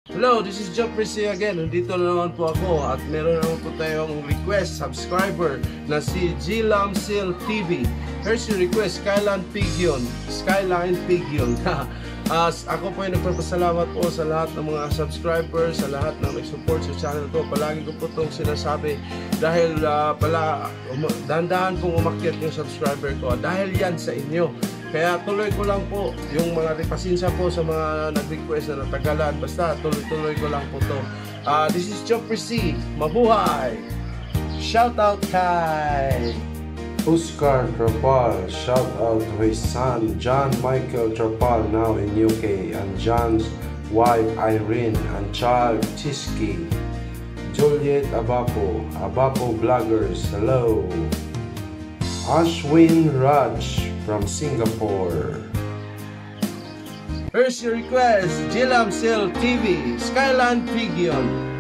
Hello, this is Joefre C again. Nandito na naman po ako at meron naman po tayong request subscriber na si Joefre TV. Here's your request, Skyline Pigeon. Skyline Pigeon. Ako po ay nagpapasalamat po sa lahat ng mga subscribers, sa lahat ng nag-support sa channel ko. Palagi ko po itong sinasabi dahil dahan-dahan pong umakyat yung subscriber ko. Dahil yan sa inyo. Kaya tuloy ko lang po yung mga pasensya po sa mga nag-request na natagalan. Basta tuloy-tuloy ko lang po to. This is Joefre C. Mabuhay! Shout out kay Oscar Tropal. Shout out to his son John Michael Tropal, now in UK, and John's wife Irene and child Chiski. Juliet Abapo Vloggers, hello. Ashwin Raj from Singapore. Here's your request, Joefre TV, Skyline Pigeon.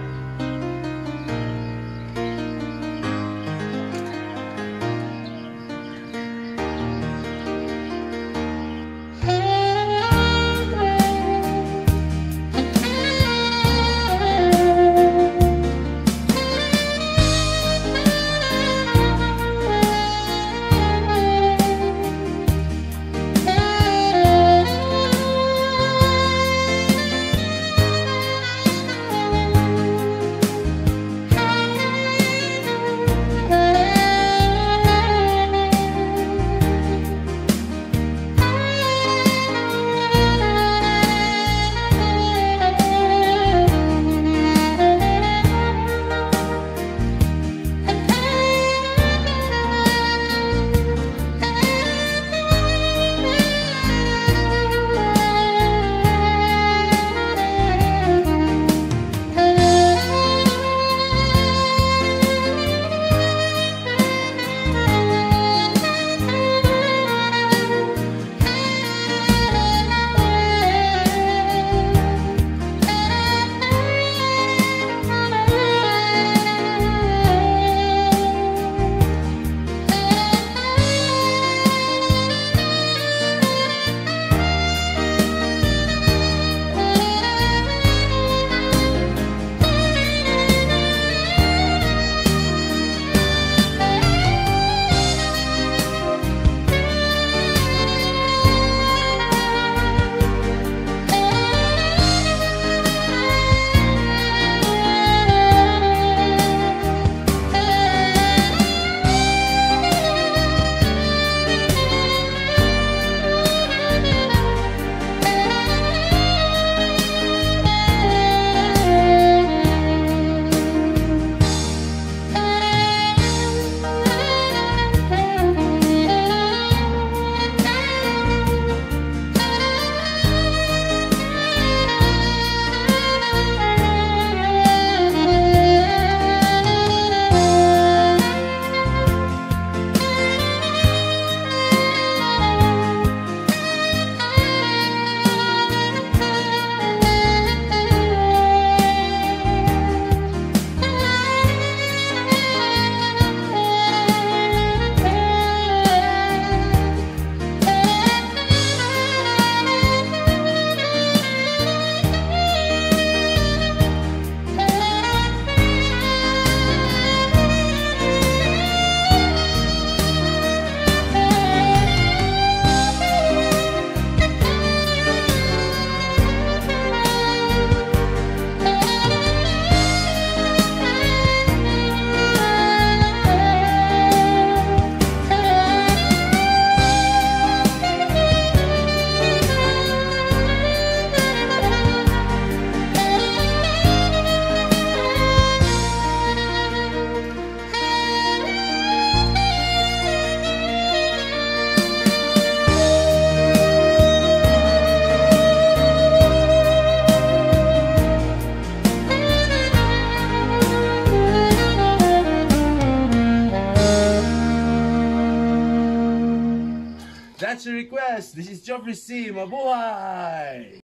That's your request. This is Joefre C. Mabuhay!